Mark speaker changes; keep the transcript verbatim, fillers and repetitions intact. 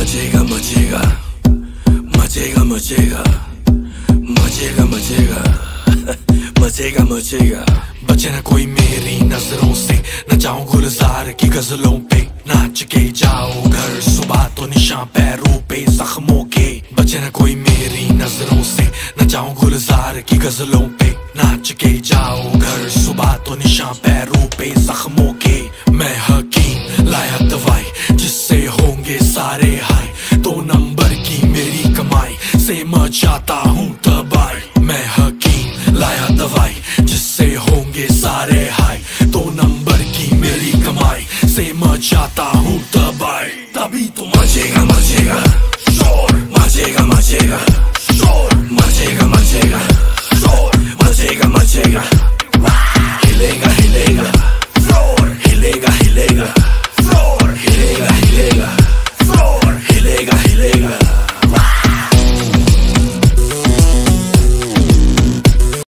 Speaker 1: मचेगा मचेगा मचेगा मचेगा मचेगा मचेगा मचेगा मचेगा। बचे ना कोई मेरी नजरों से, न जाऊं गुलजार की गजलों पे, नाच के जाओ घर सुबह तो निशान पैरों पे जख्मों के। बचे ना कोई मेरी नजरों से, न जाऊं गुलजार की गजलों पे, नाच के जाओ घर सुबह तो निशान पैरों पे जख्मों के। मैं हकीम लाया दवाई जिससे होंगे सारे हाय, दो नंबर की मेरी कमाई से मचाता हूँ तबाही। मैं हकीम लाया दवाई जिससे होंगे सारे हाय, दो नंबर की मेरी कमाई से मचाता हूँ तबाही। तभी तो मचेगा मचेगा शोर, मचेगा मचेगा शोर, मचेगा मचेगा शोर, मचेगा मचेगा हिलेगा हिलेगा